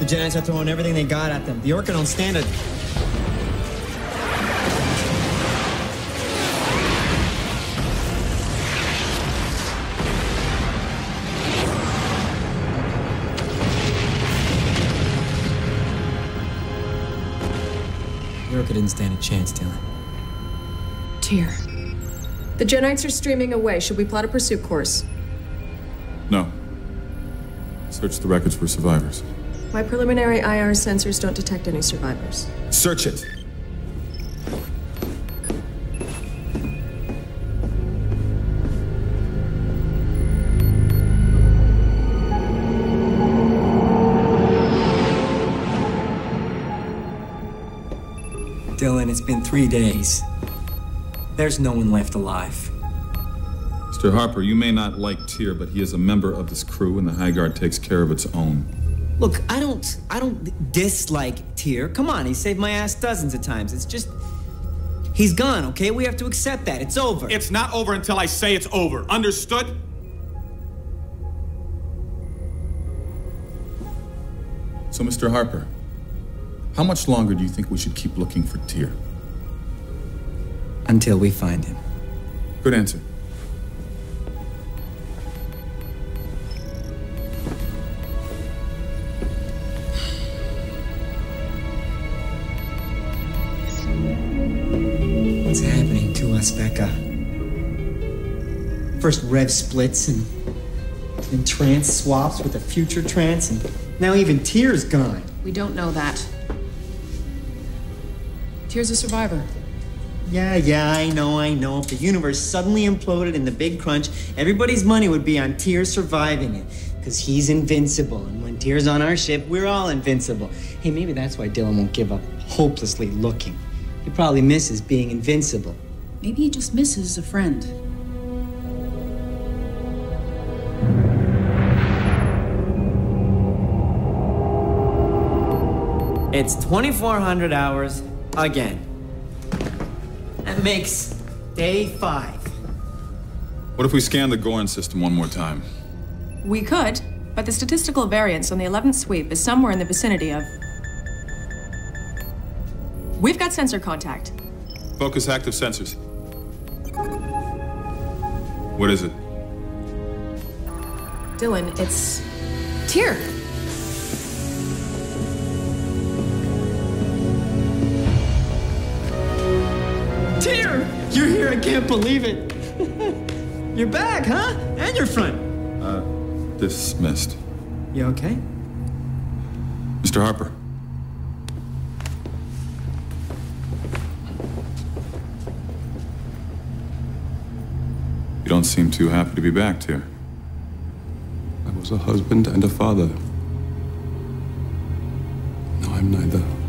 Genites are throwing everything they got at them. The Orca don't stand it. The Orca didn't stand a chance, Dylan. Tyr. The Genites are streaming away. Should we plot a pursuit course? No. Search the wreckage for survivors. My preliminary IR sensors don't detect any survivors. Search it! Dylan, it's been 3 days. There's no one left alive. Mr. Harper, you may not like Tyr, but he is a member of this crew, and the High Guard takes care of its own. Look, I don't dislike Tyr. Come on, he saved my ass dozens of times. It's just, he's gone, okay? We have to accept that. It's over. It's not over until I say it's over. Understood? So, Mr. Harper, how much longer do you think we should keep looking for Tyr? Until we find him. Good answer. What's happening to us, Beka? First Rev splits and then trance swaps with a future trance, and now even Tyr's gone. We don't know that. Tyr's a survivor. Yeah, I know. If the universe suddenly imploded in the big crunch, everybody's money would be on Tyr surviving it. Because he's invincible, and when Tyr's on our ship, we're all invincible. Hey, maybe that's why Dylan won't give up hopelessly looking. He probably misses being invincible. Maybe he just misses a friend. It's 2,400 hours again. That makes day 5. What if we scan the Gorn system one more time? We could, but the statistical variance on the 11th sweep is somewhere in the vicinity of... We've got sensor contact. Focus active sensors. What is it? Dylan, it's... Tyr! Tyr! You're here, I can't believe it. You're back, huh? And you're front. Dismissed. You okay? Mr. Harper. You don't seem too happy to be back, Tyr. I was a husband and a father. Now I'm neither.